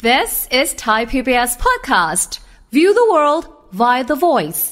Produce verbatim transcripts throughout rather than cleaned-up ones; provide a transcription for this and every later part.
This is Thai พี บี เอส podcast. View the world via the voice.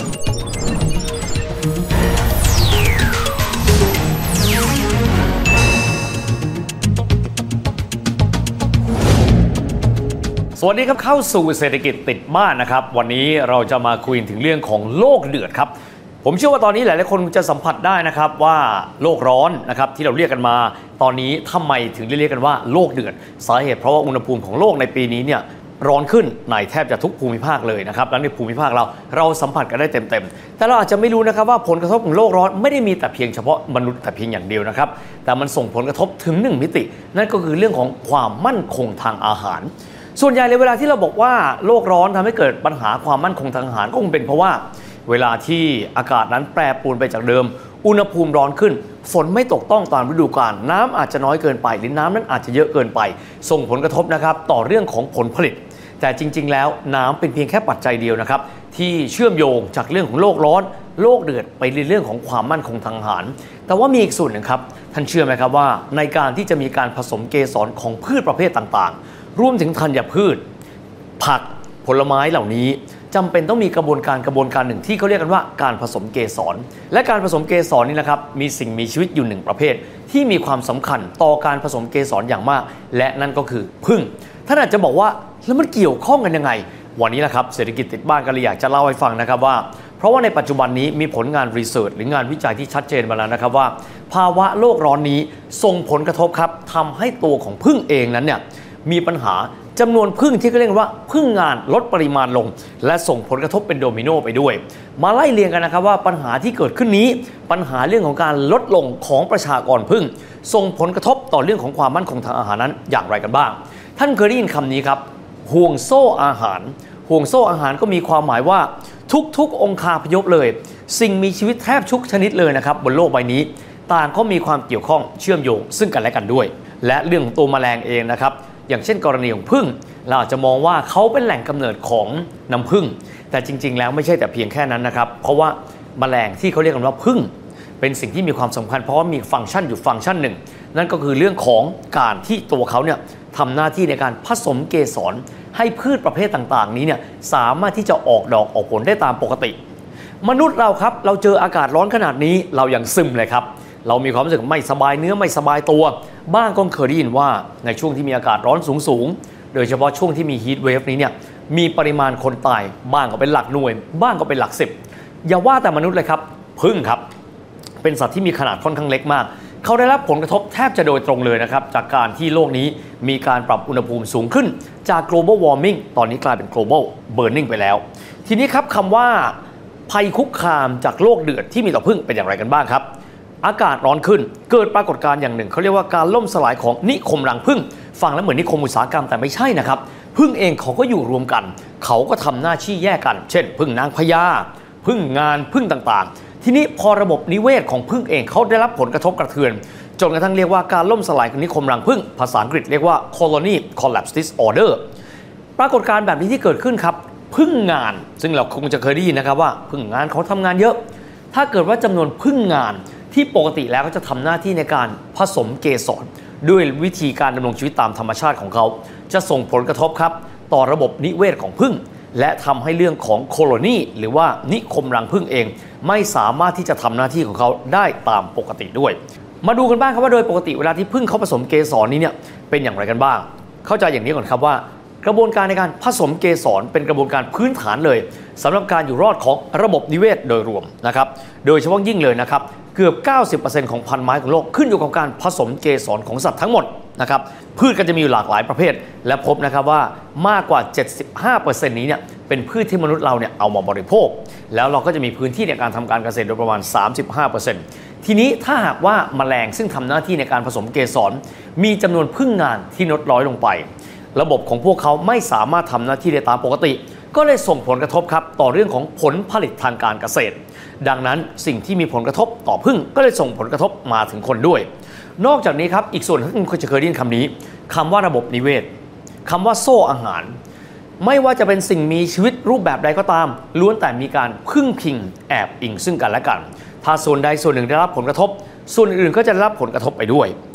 สวัสดีครับเข้าสู่เศรษฐกิจติดบ้านนะครับวันนี้เราจะมาคุยถึงเรื่องของโลกเดือดครับผมเชื่อว่าตอนนี้หลายๆคนจะสัมผัสได้นะครับว่าโลกร้อนนะครับที่เราเรียกกันมาตอนนี้ทำไมถึงเรียกกันว่าโลกเดือดสาเหตุเพราะว่าอุณหภูมิของโลกในปีนี้เนี่ยร้อนขึ้นในแทบจะทุกภูมิภาคเลยนะครับและในภูมิภาคเราเราสัมผัสกันได้เต็มๆแต่เราอาจจะไม่รู้นะครับว่าผลกระทบของโลกร้อนไม่ได้มีแต่เพียงเฉพาะมนุษย์แต่เพียงอย่างเดียวนะครับแต่มันส่งผลกระทบถึงหนึ่งมิตินั่นก็คือเรื่องของความมั่นคงทางอาหารส่วนใหญ่เลยเวลาที่เราบอกว่าโลกร้อนทำให้เกิดปัญหาความมั่นคงทางอาหารก็คงเป็นเพราะว่าเวลาที่อากาศนั้นแปรปรวนไปจากเดิมอุณหภูมิร้อนขึ้นฝนไม่ตกต้องตามฤดูกาลน้ำอาจจะน้อยเกินไปหรือน้ำนั้นอาจจะเยอะเกินไปส่งผลกระทบนะครับต่อเรื่องของผลผลิตแต่จริงๆแล้วน้ำเป็นเพียงแค่ปัจจัยเดียวนะครับที่เชื่อมโยงจากเรื่องของโลกร้อนโลกเดือดไปในเรื่องของความมั่นคงทางอาหารแต่ว่ามีอีกส่วนหนึ่งครับท่านเชื่อไหมครับว่าในการที่จะมีการผสมเกสรของพืชประเภทต่างๆรวมถึงธัญพืชผักผลไม้เหล่านี้จำเป็นต้องมีกระบวนการกระบวนการหนึ่งที่เขาเรียกกันว่าการผสมเกสรและการผสมเกสรนี่นะครับมีสิ่งมีชีวิตอยู่หนึ่งประเภทที่มีความสำคัญต่อการผสมเกสรอย่างมากและนั่นก็คือผึ้งท่านอาจจะบอกว่าแล้วมันเกี่ยวข้องกันยังไงวันนี้นะครับเศรษฐกิจติดบ้านก็เลยอยากจะเล่าให้ฟังนะครับว่าเพราะว่าในปัจจุบันนี้มีผลงานรีเสิร์ชหรืองานวิจัยที่ชัดเจนมาแล้วนะครับว่าภาวะโลกร้อนนี้ส่งผลกระทบครับทำให้ตัวของผึ้งเองนั้นเนี่ยมีปัญหาจำนวนผึ้งที่เขาเรียกว่าผึ้งงานลดปริมาณลงและส่งผลกระทบเป็นโดมิโนไปด้วยมาไล่เรียงกันนะครับว่าปัญหาที่เกิดขึ้นนี้ปัญหาเรื่องของการลดลงของประชากรผึ้งส่งผลกระทบต่อเรื่องของความมั่นคงทางอาหารนั้นอย่างไรกันบ้างท่านเคยได้ยินคำนี้ครับห่วงโซ่อาหารห่วงโซ่อาหารก็มีความหมายว่าทุกๆองคาพยพเลยสิ่งมีชีวิตแทบทุกชนิดเลยนะครับบนโลกใบนี้ต่างก็มีความเกี่ยวข้องเชื่อมโยงซึ่งกันและกันด้วยและเรื่องของตัวแมลงเองนะครับอย่างเช่นกรณีของผึ้งเราอาจจะมองว่าเขาเป็นแหล่งกำเนิดของน้ำผึ้งแต่จริงๆแล้วไม่ใช่แต่เพียงแค่นั้นนะครับเพราะว่าแมลงที่เขาเรียกกันว่าผึ้งเป็นสิ่งที่มีความสำคัญเพราะว่ามีฟังก์ชันอยู่ฟังก์ชันหนึ่งนั่นก็คือเรื่องของการที่ตัวเขาเนี่ยทำหน้าที่ในการผสมเกสรให้พืชประเภทต่างๆนี้เนี่ยสามารถที่จะออกดอกออกผลได้ตามปกติมนุษย์เราครับเราเจออากาศร้อนขนาดนี้เรายังซึมเลยครับเรามีความรู้สึกไม่สบายเนื้อไม่สบายตัวบ้างก็เคยได้ยินว่าในช่วงที่มีอากาศร้อนสูงๆโดยเฉพาะช่วงที่มีฮีทเวฟนี้เนี่ยมีปริมาณคนตายบ้างก็เป็นหลักหน่วยบ้างก็เป็นหลักสิบอย่าว่าแต่มนุษย์เลยครับผึ้งครับเป็นสัตว์ที่มีขนาดค่อนข้างเล็กมากเขาได้รับผลกระทบแทบจะโดยตรงเลยนะครับจากการที่โลกนี้มีการปรับอุณหภูมิสูงขึ้นจาก global warming ตอนนี้กลายเป็น global burning ไปแล้วทีนี้ครับคำว่าภัยคุกคามจากโลกเดือดที่มีต่อผึ้งเป็นอย่างไรกันบ้างครับอากาศร้อนขึ้นเกิดปรากฏการณ์อย่างหนึ่งเขาเรียกว่าการล่มสลายของนิคมรังผึ้งฟังแล้วเหมือนนิคมอุตสาหกรรมแต่ไม่ใช่นะครับผึ้งเองเขาก็อยู่รวมกันเขาก็ทำหน้าที่แยกกันเช่นผึ้งนางพญาผึ้งงานผึ้งต่างๆทีนี้พอระบบนิเวศของผึ้งเองเขาได้รับผลกระทบกระเทือนจนกระทั่งเรียกว่าการล่มสลายของนิคมรังผึ้งภาษาอังกฤษเรียกว่า colony collapse disorder ปรากฏการณ์แบบนี้ที่เกิดขึ้นครับผึ้งงานซึ่งเราคงจะเคยได้ยินนะครับว่าผึ้งงานเขาทำงานเยอะถ้าเกิดว่าจำนวนผึ้งงานที่ปกติแล้วก็จะทำหน้าที่ในการผสมเกสรด้วยวิธีการดำรงชีวิตตามธรรมชาติของเขาจะส่งผลกระทบครับต่อระบบนิเวศของผึ้งและทำให้เรื่องของโคโลนีหรือว่านิคมรังผึ้งเองไม่สามารถที่จะทำหน้าที่ของเขาได้ตามปกติด้วยมาดูกันบ้างครับว่าโดยปกติเวลาที่ผึ้งเขาผสมเกสรนี้เนี่ยเป็นอย่างไรกันบ้างเข้าใจอย่างนี้ก่อนครับว่ากระบวนการในการผสมเกสรเป็นกระบวนการพื้นฐานเลยสำหรับการอยู่รอดของระบบนิเวศโดยรวมนะครับโดยเฉพาะยิ่งเลยนะครับเกือบ เก้าสิบเปอร์เซ็นต์ ของพันธุ์ไม้ของโลกขึ้นอยู่กับการผสมเกสรของสัตว์ทั้งหมดนะครับพืชก็จะมีอยู่หลากหลายประเภทและพบนะครับว่ามากกว่า เจ็ดสิบห้าเปอร์เซ็นต์ นี้เนี่ยเป็นพืชที่มนุษย์เราเนี่ยเอามาบริโภคแล้วเราก็จะมีพื้นที่ในการทำการเกษตรโดยประมาณ สามสิบห้าเปอร์เซ็นต์ ทีนี้ถ้าหากว่าแมลงซึ่งทำหน้าที่ในการผสมเกสรมีจำนวนผึ้งงานที่ลดน้อยลงไประบบของพวกเขาไม่สามารถทำหน้าที่ได้ตามปกติก็เลยส่งผลกระทบครับต่อเรื่องของผลผลิตทางการเกษตรดังนั้นสิ่งที่มีผลกระทบต่อผึ้งก็เลยส่งผลกระทบมาถึงคนด้วยนอกจากนี้ครับอีกส่วนที่คุณจะเคยได้ยินคำนี้คำว่าระบบนิเวศคำว่าโซ่อาหารไม่ว่าจะเป็นสิ่งมีชีวิตรูปแบบใดก็ตามล้วนแต่มีการพึ่งพิงแอบอิงซึ่งกันและกันถ้าส่วนใดส่วนหนึ่งได้รับผลกระทบส่วนอื่นก็จะได้รับผลกระทบไปด้วย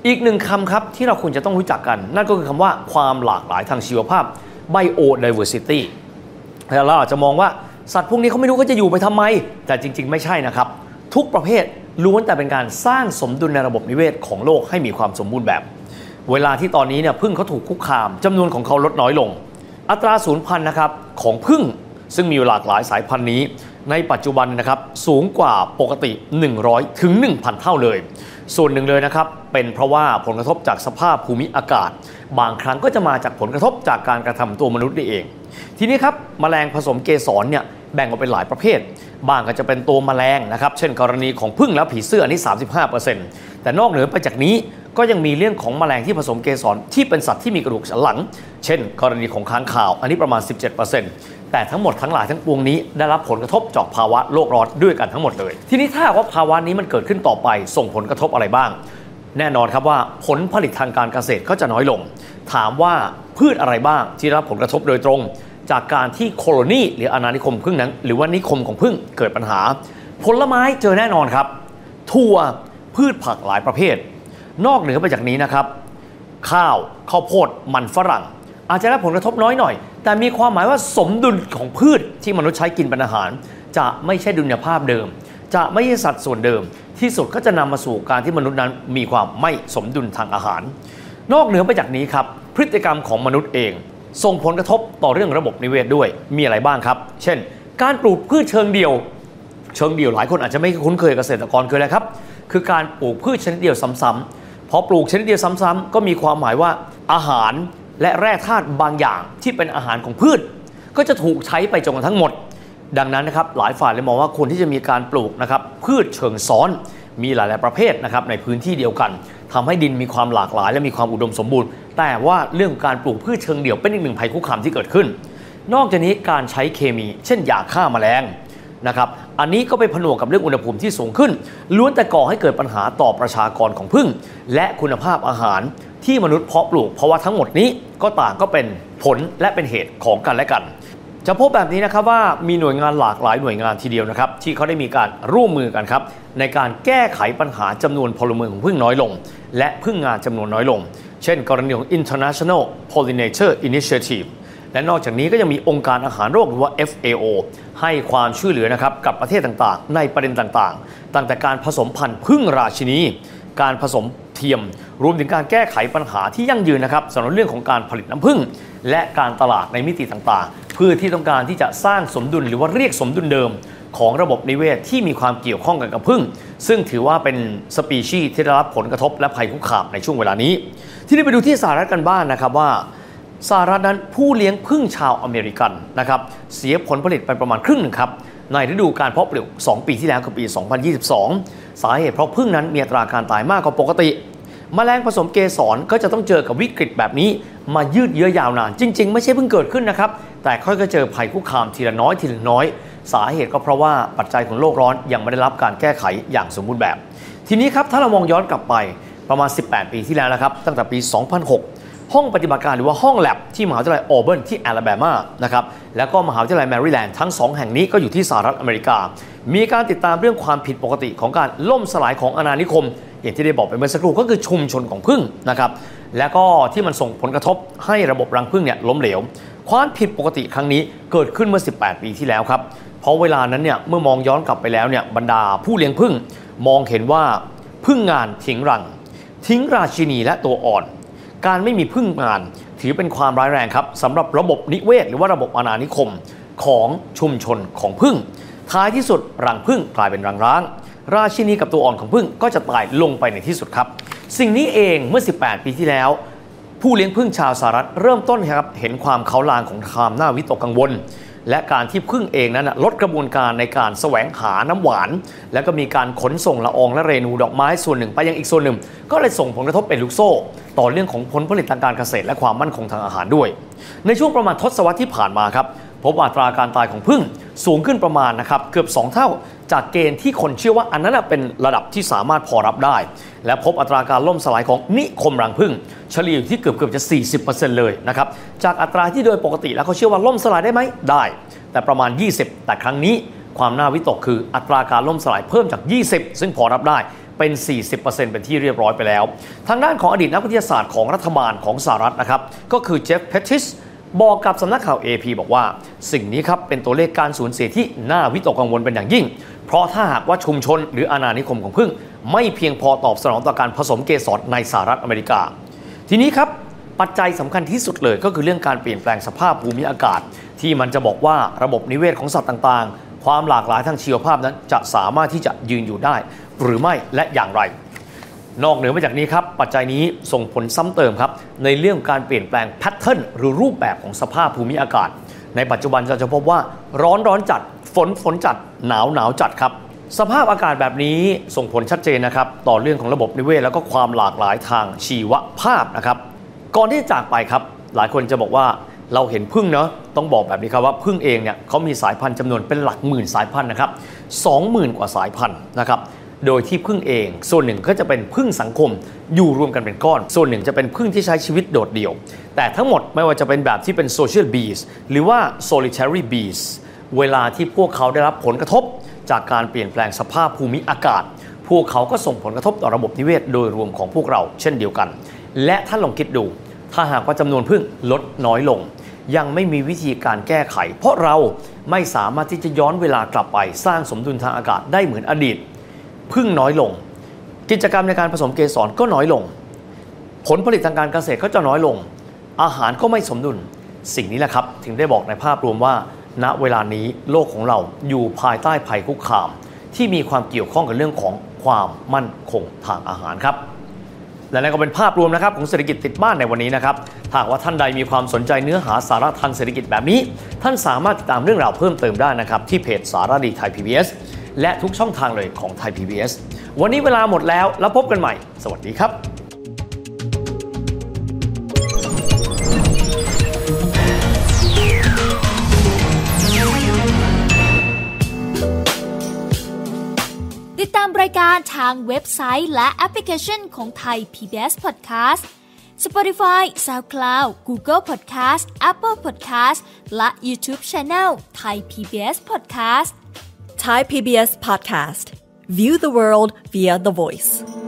อีกหนึ่งคำครับที่เราควรจะต้องรู้จักกันนั่นก็คือคำว่าความหลากหลายทางชีวภาพ biodiversity แล้วเราอาจจะมองว่าสัตว์พวกนี้เขาไม่รู้เขาจะอยู่ไปทำไมแต่จริงๆไม่ใช่นะครับทุกประเภทล้วนแต่เป็นการสร้างสมดุลในระบบนิเวศของโลกให้มีความสมบูรณ์แบบเวลาที่ตอนนี้เนี่ยผึ้งเขาถูกคุกคามจำนวนของเขาลดน้อยลงอัตราสูญพันธุ์นะครับของผึ้งซึ่งมีหลากหลายสายพันธุ์นี้ในปัจจุบันนะครับสูงกว่าปกติหนึ่งร้อยถึง หนึ่งพัน เท่าเลยส่วนหนึ่งเลยนะครับเป็นเพราะว่าผลกระทบจากสภาพภูมิอากาศบางครั้งก็จะมาจากผลกระทบจากการกระทำตัวมนุษย์นี่เองทีนี้ครับแมลงผสมเกสรเนี่ยแบ่งออกเป็นหลายประเภทบางก็จะเป็นตัวแมลงนะครับเช่นกรณีของผึ้งและผีเสื้อนี่ สามสิบห้าเปอร์เซ็นต์ แต่นอกเหนือไปจากนี้ก็ยังมีเรื่องของแมลงที่ผสมเกสรที่เป็นสัตว์ที่มีกระดูกสันหลังเช่นกรณีของค้างคาวอันนี้ประมาณ สิบเจ็ดเปอร์เซ็นต์ แต่ทั้งหมดทั้งหลายทั้งปวงนี้ได้รับผลกระทบจากภาวะโลกร้อนด้วยกันทั้งหมดเลยทีนี้ถ้าว่าภาวะนี้มันเกิดขึ้นต่อไปส่งผลกระทบอะไรบ้างแน่นอนครับว่าผลผลิตทางการเกษตรก็จะน้อยลงถามว่าพืชอะไรบ้างที่รับผลกระทบโดยตรงจากการที่โคโลนีหรืออาณานิคมผึ้งนั้นหรือว่านิคมของผึ้งเกิดปัญหาผลไม้เจอแน่นอนครับถั่วพืชผักหลายประเภทนอกเหนือไปจากนี้นะครับข้าวข้าวโพดมันฝรั่งอาจจะได้ผลกระทบน้อยหน่อยแต่มีความหมายว่าสมดุลของพืชที่มนุษย์ใช้กินเป็นอาหารจะไม่ใช่ดุลยภาพเดิมจะไม่ใช่สัดส่วนเดิมที่สุดก็จะนำมาสู่การที่มนุษย์นั้นมีความไม่สมดุลทางอาหารนอกเหนือไปจากนี้ครับพฤติกรรมของมนุษย์เองส่งผลกระทบต่อเรื่องระบบนิเวศด้วยมีอะไรบ้างครับเช่นการปลูกพืชเชิงเดี่ยวเชิงเดี่ยวหลายคนอาจจะไม่คุ้นเคยเกษตรกรคืออะไรครับคือการปลูกพืชชนิดเดียวซ้ำๆพอปลูกชนิดเดียวซ้ำๆก็มีความหมายว่าอาหารและแร่ธาตุบางอย่างที่เป็นอาหารของพืชก็จะถูกใช้ไปจนกระทั่งหมดดังนั้นนะครับหลายฝ่ายเลยมองว่าควรที่จะมีการปลูกนะครับพืชเชิงซ้อนมีหลายๆประเภทนะครับในพื้นที่เดียวกันทำให้ดินมีความหลากหลายและมีความอุดมสมบูรณ์แต่ว่าเรื่องการปลูกพืชเชิงเดี่ยวเป็นอีกหนึ่งภัยคุกคามที่เกิดขึ้นนอกจากนี้การใช้เคมีเช่นยาฆ่าแมลงนะครับอันนี้ก็ไปผนวกกับเรื่องอุณหภูมิที่สูงขึ้นล้วนแต่ก่อให้เกิดปัญหาต่อประชากรของผึ้งและคุณภาพอาหารที่มนุษย์เพาะปลูกเพราะว่าทั้งหมดนี้ก็ต่างก็เป็นผลและเป็นเหตุของกันและกันจะพบแบบนี้นะครับว่ามีหน่วยงานหลากหลายหน่วยงานทีเดียวนะครับที่เขาได้มีการร่วมมือกันครับในการแก้ไขปัญหาจำนวนพลเมืองของผึ้งน้อยลงและผึ้งงานจำนวนน้อยลงเช่นกรณีของ International Pollinator Initiative และนอกจากนี้ก็ยังมีองค์การอาหารโลกหรือว่า เอฟ เอ โอ ให้ความช่วยเหลือนะครับกับประเทศต่างๆในประเด็นต่างๆตั้งแต่การผสมพันธุ์ผึ้งราชินีการผสมเทียมรวมถึงการแก้ไขปัญหาที่ยั่งยืนนะครับสำหรับเรื่องของการผลิตน้ำผึ้งและการตลาดในมิติต่างๆเพื่อที่ต้องการที่จะสร้างสมดุลหรือว่าเรียกสมดุลเดิมของระบบนิเวศที่มีความเกี่ยวข้องกันกับผึ้งซึ่งถือว่าเป็นสปีชีส์ที่ได้รับผลกระทบและภัยคุกคามในช่วงเวลานี้ที่นี่ไปดูที่สหรัฐกันบ้าง น, นะครับว่าสหรัฐนั้นผู้เลี้ยงผึ้งชาวอเมริกันนะครับเสียผลผลิตไปประมาณครึ่งหนึ่งครับในฤดูการเพาะปลูกสองปีที่แล้วคือปีสองพันยี่สิบสองสาเหตุเพราะผึ้งนั้นมีอัตราการตายมากกว่าปกติแมลงผสมเกสรก็จะต้องเจอกับวิกฤตแบบนี้มายืดเยื้อยาวนานจริงๆไม่ใช่เพิ่งเกิดขึ้นนะครับแต่ค่อยๆเจอภัยคุกคามทีละน้อยทีละน้อยสาเหตุก็เพราะว่าปัจจัยของโลกร้อนยังไม่ได้รับการแก้ไขอย่างสมบูรณ์แบบทีนี้ครับถ้าเรามองย้อนกลับไปประมาณสิบแปดปีที่แล้วนะครับตั้งแต่ปีสองพันหกห้องปฏิบัติการหรือว่าห้องแลบที่มหาวิทยาลัยออเบิร์นที่แอลาแบมานะครับแล้วก็มหาวิทยาลัยแมริแลนด์ทั้งสองแห่งนี้ก็อยู่ที่สหรัฐอเมริกามีการติดตามเรื่องความผิดปกติของการล่มสลายของอาณานิคมอย่างที่ได้บอกไปเมื่อสักครู่ก็คือชุมชนของผึ้งนะครับแล้วก็ที่มันส่งผลกระทบให้ระบบรังผึ้งเนี่ยล้มเหลวความผิดปกติครั้งนี้เกิดขึ้นเมื่อสิบแปดปีที่แล้วครับเพราะเวลานั้นเนี่ยเมื่อมองย้อนกลับไปแล้วเนี่ยบรรดาผู้เลี้ยงผึ้งมองเห็นว่าผึ้งงานทิ้งรังทิ้งราชินีและตัวอ่อนการไม่มีผึ้งงานถือเป็นความร้ายแรงครับสำหรับระบบนิเวศหรือว่าระบบอาณานิคมของชุมชนของผึ้งท้ายที่สุดรังผึ้งกลายเป็นรังร้างราชินีกับตัวอ่อนของผึ้งก็จะตายลงไปในที่สุดครับสิ่งนี้เองเมื่อสิบแปดปีที่แล้วผู้เลี้ยงผึ้งชาวสหรัฐเริ่มต้นครับเห็นความเขาลางของความน่าวิตกกังวลและการที่ผึ้งเองนั้นลดกระบวนการในการแสวงหาน้ำหวานแล้วก็มีการขนส่งละอองและเรนูดอกไม้ส่วนหนึ่งไปยังอีกส่วนหนึ่งก็เลยส่งผลกระทบเป็นลูกโซ่ต่อเรื่องของผลผลิตทางการเกษตรและความมั่นคงทางอาหารด้วยในช่วงประมาณทศวรรษที่ผ่านมาครับพบอัตราการตายของผึ้งสูงขึ้นประมาณนะครับเกือบสองเท่าจากเกณฑ์ที่คนเชื่อว่าอันนั้นเป็นระดับที่สามารถพอรับได้และพบอัตราการล่มสลายของนิคมรังผึ้งเฉลี่ยอยู่ที่เกือบเกือบจะ สี่สิบเปอร์เซ็นต์ เลยนะครับจากอัตราที่โดยปกติแล้วเขาเชื่อว่าล่มสลายได้ไหมได้แต่ประมาณยี่สิบแต่ครั้งนี้ความน่าวิตกคืออัตราการล่มสลายเพิ่มจากยี่สิบซึ่งพอรับได้เป็น สี่สิบเปอร์เซ็นต์ เป็นที่เรียบร้อยไปแล้วทางด้านของอดีตนักวิทยาศาสตร์ของรัฐบาลของสหรัฐนะครับก็คือเจฟเพทิสบอกกับสำนักข่าว เอ พี บอกว่าสิ่งนี้ครับเป็นตัวเลขการสูญเสียที่น่าวิตกกังวลเป็นอย่างยิ่งเพราะถ้าหากว่าชุมชนหรืออาณานิคมของผึ้งไม่เพียงพอตอบสนองต่อการผสมเกสรในสหรัฐอเมริกาทีนี้ครับปัจจัยสำคัญที่สุดเลยก็คือเรื่องการเปลี่ยนแปลงสภาพภูมิอากาศที่มันจะบอกว่าระบบนิเวศของสัตว์ต่างๆความหลากหลายทางชีวภาพนั้นจะสามารถที่จะยืนอยู่ได้หรือไม่และอย่างไรนอกเหนือไปจากนี้ครับปัจจัยนี้ส่งผลซ้ำเติมครับในเรื่องการเปลี่ยนแปลงแพทเทิร์นหรือรูปแบบของสภาพภูมิอากาศในปัจจุบันเราจะพบว่าร้อนร้อนจัดฝนฝนจัดหนาวหนาวจัดครับสภาพอากาศแบบนี้ส่งผลชัดเจนนะครับต่อเรื่องของระบบนิเวศแล้วก็ความหลากหลายทางชีวภาพนะครับก่อนที่จะจากไปครับหลายคนจะบอกว่าเราเห็นผึ้งเนาะต้องบอกแบบนี้ครับว่าผึ้งเองเนี่ยเขามีสายพันธุ์จำนวนเป็นหลักหมื่นสายพันธุ์นะครับ สองหมื่น กว่าสายพันธุ์นะครับโดยที่ผึ้งเองส่วนหนึ่งก็จะเป็นผึ้งสังคมอยู่รวมกันเป็นก้อนส่วนหนึ่งจะเป็นผึ้งที่ใช้ชีวิตโดดเดี่ยวแต่ทั้งหมดไม่ว่าจะเป็นแบบที่เป็น social bees หรือว่า solitary bees เวลาที่พวกเขาได้รับผลกระทบจากการเปลี่ยนแปลงสภาพภูมิอากาศพวกเขาก็ส่งผลกระทบต่อระบบนิเวศโดยรวมของพวกเราเช่นเดียวกันและท่านลองคิดดูถ้าหากว่าจำนวนผึ้งลดน้อยลงยังไม่มีวิธีการแก้ไขเพราะเราไม่สามารถที่จะย้อนเวลากลับไปสร้างสมดุลทางอากาศได้เหมือนอดีตผึ้งน้อยลงกิจกรรมในการผสมเกสรก็น้อยลงผลผลิตทางการเกษตรก็จะน้อยลงอาหารก็ไม่สมดุลสิ่งนี้แหละครับถึงได้บอกในภาพรวมว่าณเวลานี้โลกของเราอยู่ภายใต้ภัยคุกคามที่มีความเกี่ยวข้องกับเรื่องของความมั่นคงทางอาหารครับและนั่นก็เป็นภาพรวมนะครับของเศรษฐกิจติดบ้านในวันนี้นะครับหากว่าท่านใดมีความสนใจเนื้อหาสาระทางเศรษฐกิจแบบนี้ท่านสามารถติดตามเรื่องราวเพิ่มเติมได้นะครับที่เพจสารดีไทย พี บี เอส และทุกช่องทางเลยของไทย พี บี เอส วันนี้เวลาหมดแล้วแล้วพบกันใหม่สวัสดีครับติดตามรายการทางเว็บไซต์และแอปพลิเคชันของไทย พี บี เอส Podcast Spotify, SoundCloud, Google Podcast, Apple Podcast และ YouTube Channel Thai พี บี เอส Podcast Thai พี บี เอส Podcast. View the world via the voice.